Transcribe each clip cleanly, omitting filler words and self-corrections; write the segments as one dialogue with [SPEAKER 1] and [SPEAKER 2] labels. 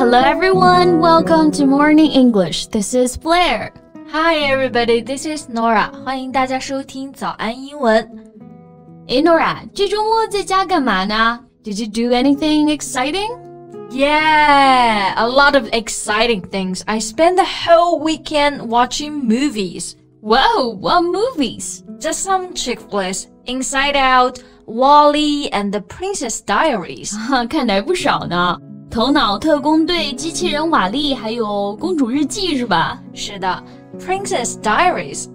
[SPEAKER 1] Hello everyone, welcome to Morning English. This is Blair.
[SPEAKER 2] Hi everybody, this is Nora. 欢迎大家收听早安英文。
[SPEAKER 1] Nora, 这周末在家干嘛呢？ Did you do anything exciting?
[SPEAKER 2] Yeah, a lot of exciting things. I spent the whole weekend watching movies.
[SPEAKER 1] Whoa, what movies?
[SPEAKER 2] Just some chick flicks. Inside Out, WALL-E, and The Princess Diaries.
[SPEAKER 1] 看来不少呢。头脑特工队、机器人瓦力，还有公主日记是吧？
[SPEAKER 2] 是的 Princess Diaries,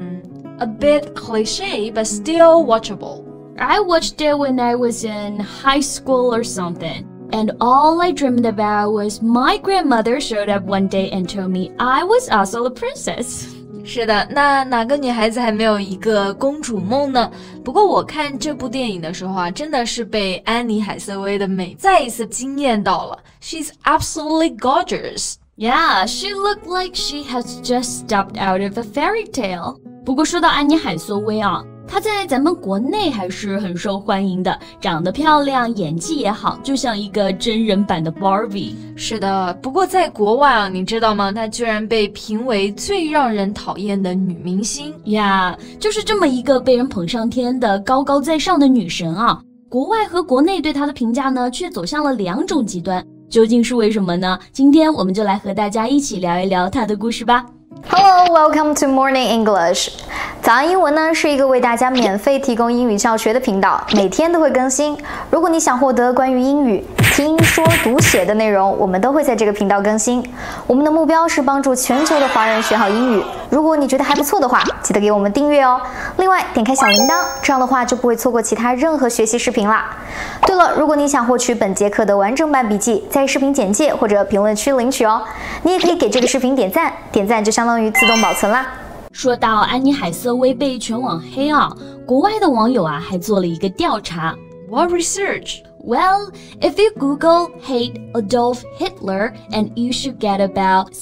[SPEAKER 2] a bit cliché, but still watchable.
[SPEAKER 1] I watched it when I was in high school or something. And all I dreamed about was my grandmother showed up one day and told me I was also a princess.
[SPEAKER 2] 是的，那哪个女孩子还没有一个公主梦呢？不过我看这部电影的时候啊，真的是被安妮海瑟薇的美再一次惊艳到了。She's absolutely gorgeous.
[SPEAKER 1] Yeah, she looked like she has just stepped out of a fairy tale. 不过说到安妮海瑟薇啊，她在咱们国内还是很受欢迎的，长得漂亮，演技也好，就像一个真人版的 Barbie。
[SPEAKER 2] 是的，不过在国外啊，你知道吗？她居然被评为最让人讨厌的女明星。
[SPEAKER 1] 呀，就是这么一个被人捧上天的高高在上的女神啊，国外和国内对她的评价呢，却走向了两种极端。究竟是为什么呢？今天我们就来和大家一起聊一聊她的故事吧。
[SPEAKER 3] Hello, welcome to Morning English. 早安英文呢是一个为大家免费提供英语教学的频道，每天都会更新。如果你想获得关于英语听说读写的内容，我们都会在这个频道更新。我们的目标是帮助全球的华人学好英语。如果你觉得还不错的话，记得给我们订阅哦。另外，点开小铃铛，这样的话就不会错过其他任何学习视频啦。对了，如果你想获取本节课的完整版笔记，在视频简介或者评论区领取哦。你也可以给这个视频点赞，点赞就相当于自动保存啦。
[SPEAKER 1] 说到安妮海瑟薇被全网黑啊，国外的网友啊还做了一个调查。
[SPEAKER 2] What research?
[SPEAKER 1] Well, if you Google hate Adolf Hitler, and you should get about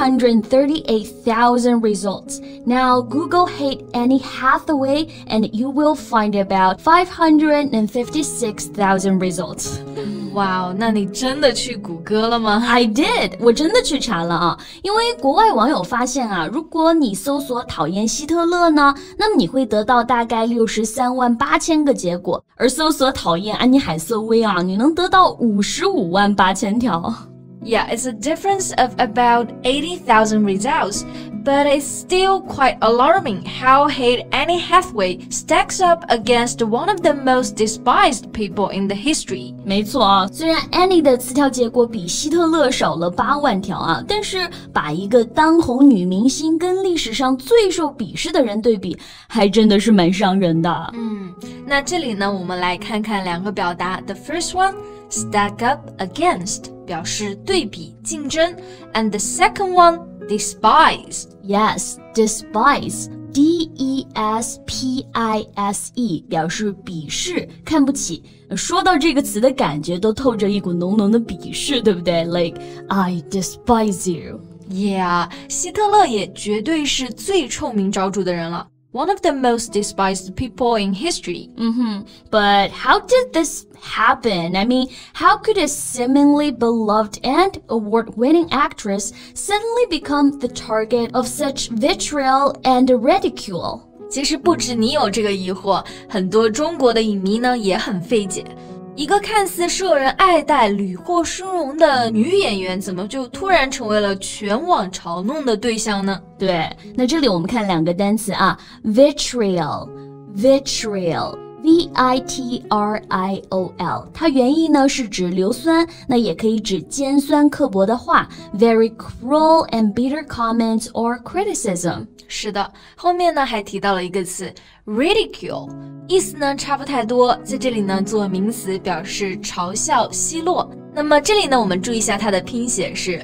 [SPEAKER 1] 638,000 results. Now, Google hate Annie Hathaway, and you will find about 556,000 results.
[SPEAKER 2] 哇，那你真的去谷歌了吗？
[SPEAKER 1] I did， 我真的去查了啊，因为国外网友发现啊，如果你搜索讨厌希特勒呢，那么你会得到大概638000个结果，而搜索讨厌安妮海瑟薇啊，你能得到558000条。
[SPEAKER 2] Yeah, it's a difference of about 80,000 results, but it's still quite alarming how hate Annie Hathaway stacks up against one of the most despised people in the history.
[SPEAKER 1] 没错啊，虽然 Annie 的词条结果比希特勒少了8万条啊，但是把一个当红女明星跟历史上最受鄙视的人对比，还真的是蛮伤人的。
[SPEAKER 2] 那这里呢，我们来看看两个表达。The first one, stack up against, 表示对比、竞争 and the second one, despise.
[SPEAKER 1] Yes, despise, D-E-S-P-I-S-E, 表示鄙视、看不起。说到这个词的感觉都透着一股浓浓的鄙视，对不对？ Like, I despise you.
[SPEAKER 2] Yeah, 希特勒也绝对是最臭名昭著的人了。One of the most despised people in history.
[SPEAKER 1] But how did this happen? I mean, how could a seemingly beloved and award-winning actress suddenly become the target of such vitriol and ridicule?
[SPEAKER 2] 其实不止你有这个疑惑，很多中国的影迷呢也很费解。一个看似受人爱戴、屡获殊荣的女演员，怎么就突然成为了全网嘲弄的对象呢？
[SPEAKER 1] 对，那这里我们看两个单词啊 ，vitriol， V-I-T-R-I-O-L， 它原意呢是指硫酸，那也可以指尖酸刻薄的话 ，very cruel and bitter comments or criticism。
[SPEAKER 2] 是的，后面呢还提到了一个词 ridicule， 意思呢差不太多，在这里呢做名词表示嘲笑、奚落。那么这里呢我们注意一下它的拼写是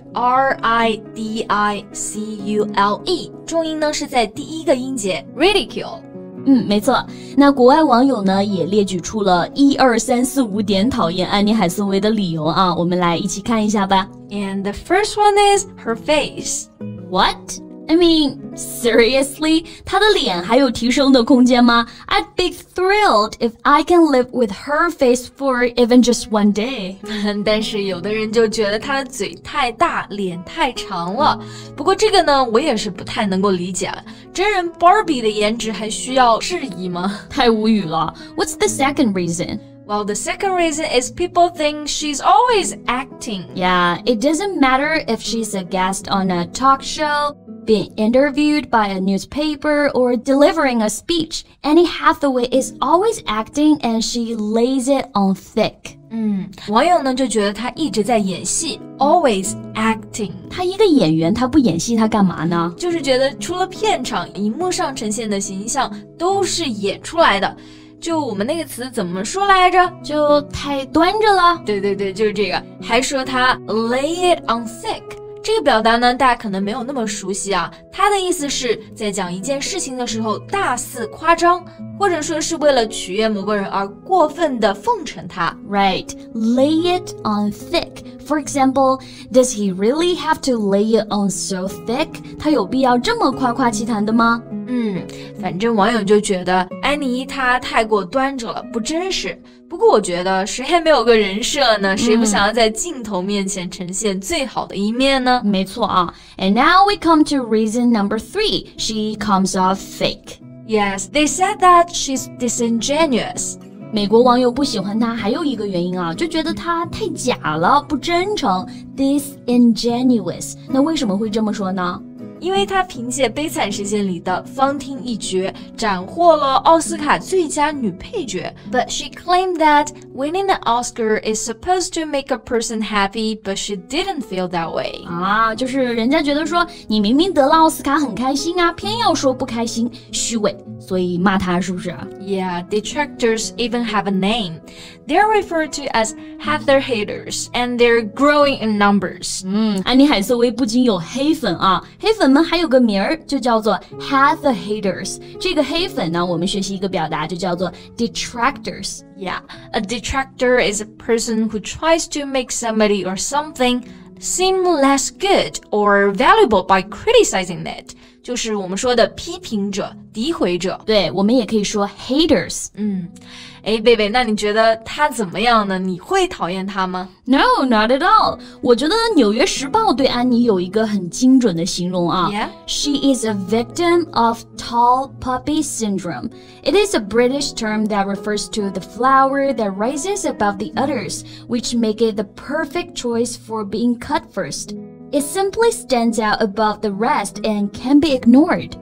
[SPEAKER 2] R-I-D-I-C-U-L-E， 重音呢是在第一个音节 ridicule。
[SPEAKER 1] 没错。那国外网友呢也列举出了1、2、3、4、5点讨厌安妮海瑟薇的理由啊，我们来一起看一下吧。
[SPEAKER 2] And the first one is her face.
[SPEAKER 1] What? I mean, seriously? 她的脸还有提升的空间吗？ I'd be thrilled if I can live with her face for even just one day.
[SPEAKER 2] 但是有的人就觉得她的嘴太大，脸太长了。不过这个呢，我也是不太能够理解。真人 Barbie 的颜值还需要质疑吗？
[SPEAKER 1] 太无语了。What's the second reason?Well,
[SPEAKER 2] the second reason is people think she's always acting.
[SPEAKER 1] Yeah, it doesn't matter if she's a guest on a talk show, being interviewed by a newspaper, or delivering a speech. Anne Hathaway is always acting and she lays it on thick.
[SPEAKER 2] 网友呢就觉得她一直在演戏 ，always acting。
[SPEAKER 1] 她一个演员，她不演戏，她干嘛呢？
[SPEAKER 2] 就是觉得除了片场，荧幕上呈现的形象都是演出来的。就我们那个词怎么说来着？
[SPEAKER 1] 就太端着了。
[SPEAKER 2] 对，就是这个。还说他 lay it on thick， 这个表达呢，大家可能没有那么熟悉啊。它的意思是在讲一件事情的时候大肆夸张，或者说是为了取悦某个人而过分的奉承他。
[SPEAKER 1] Right, lay it on thick. For example, does he really have to lay it on so thick? 他有必要这么夸夸其谈的吗？
[SPEAKER 2] 反正网友就觉得安妮她太过端着了，不真实。不过我觉得谁还没有个人设呢？谁不想要在镜头面前呈现最好的一面呢？
[SPEAKER 1] 没错啊。And now we come to reason number 3. She comes off fake.
[SPEAKER 2] Yes, they said that she's disingenuous.
[SPEAKER 1] 美国网友不喜欢她还有一个原因啊，就觉得她太假了，不真诚 ，disingenuous。那为什么会这么说呢？
[SPEAKER 2] 因为她凭借《悲惨世界》里的芳汀一角，斩获了奥斯卡最佳女配角。But she claimed that winning an Oscar is supposed to make a person happy, but she didn't feel that way.
[SPEAKER 1] 啊，就是人家觉得说你明明得了奥斯卡很开心啊，偏要说不开心，虚伪，所以骂她是不是
[SPEAKER 2] ？Yeah, detractors even have a name. They're referred to as Heather haters, and they're growing in numbers.
[SPEAKER 1] 安妮海瑟薇不仅有黑粉啊，黑粉们还有个名儿，就叫做 Heather haters。这个黑粉呢，我们学习一个表达，就叫做 detractors。
[SPEAKER 2] Yeah, a detractor is a person who tries to make somebody or something seem less good or valuable by criticizing it. 就是我们说的批评者、诋毁者。
[SPEAKER 1] 对，我们也可以说 haters。
[SPEAKER 2] 贝贝，那你觉得他怎么样呢？你会讨厌他吗？
[SPEAKER 1] No, not at all. 我觉得《纽约时报》对安妮有一个很精准的形容啊。
[SPEAKER 2] Yeah?
[SPEAKER 1] She is a victim of tall poppy syndrome. It is a British term that refers to the flower that rises above the others, which make it the perfect choice for being cut first. It simply stands out above the rest and can be ignored.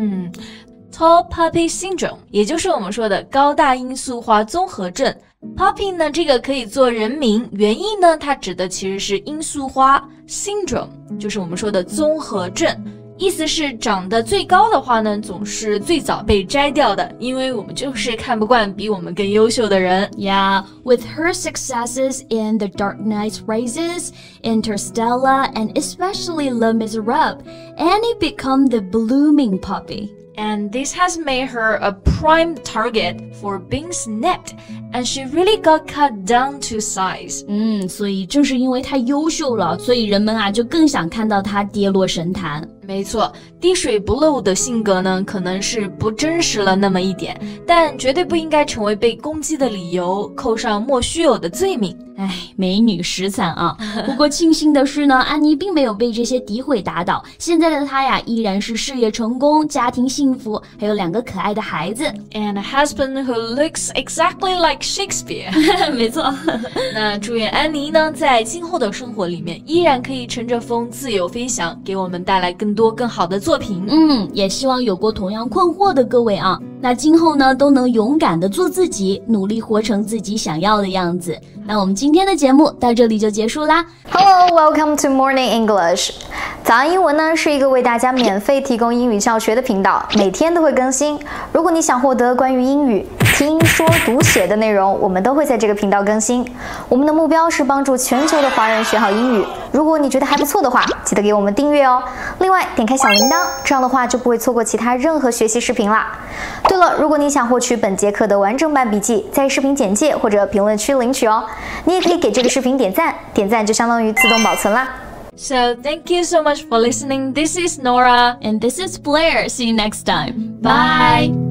[SPEAKER 2] Tall poppy syndrome 也就是我们说的高大罂粟花综合症。Poppy 呢，这个可以做人名，原意呢，它指的其实是罂粟花。Syndrome 就是我们说的综合症，意思是长得最高的花呢，总是最早被摘掉的，因为我们就是看不惯比我们更优秀的人。
[SPEAKER 1] Yeah, with her successes in The Dark Knight Rises, Interstellar, and especially Les Miserables, Annie became the blooming poppy.And
[SPEAKER 2] this has made her a prime target for being snapped, and she really got cut down to size.
[SPEAKER 1] 所以正是因为她优秀了，所以人们啊就更想看到她跌落神坛。
[SPEAKER 2] 没错，滴水不漏的性格呢，可能是不真实了那么一点，但绝对不应该成为被攻击的理由，扣上莫须有的罪名。
[SPEAKER 1] 美女实惨啊！不过庆幸的是呢，安妮并没有被这些诋毁打倒，现在的她呀依然是事业成功，家庭幸福，还有2个可爱的孩子
[SPEAKER 2] ，and a husband who looks exactly like Shakespeare 。
[SPEAKER 1] 没错。
[SPEAKER 2] 那祝愿安妮呢，在今后的生活里面依然可以乘着风自由飞翔，给我们带来更多更好的作品。
[SPEAKER 1] 也希望有过同样困惑的各位啊，那今后呢都能勇敢的做自己，努力活成自己想要的样子。那我们今天的节目到这里就结束啦。
[SPEAKER 3] Hello, welcome to Morning English. 早安英文呢是一个为大家免费提供英语教学的频道，每天都会更新。如果你想获得关于英语听说读写的内容，我们都会在这个频道更新。我们的目标是帮助全球的华人学好英语。如果你觉得还不错的话，记得给我们订阅哦。另外，点开小铃铛，这样的话就不会错过其他任何学习视频啦。对了，如果你想获取本节课的完整版笔记，在视频简介或者评论区领取哦。你也可以给这个视频点赞，点赞就相当于自动保存啦。
[SPEAKER 2] So thank you so much for listening. This is Nora.
[SPEAKER 1] And this is Blair. See you next time.
[SPEAKER 2] Bye.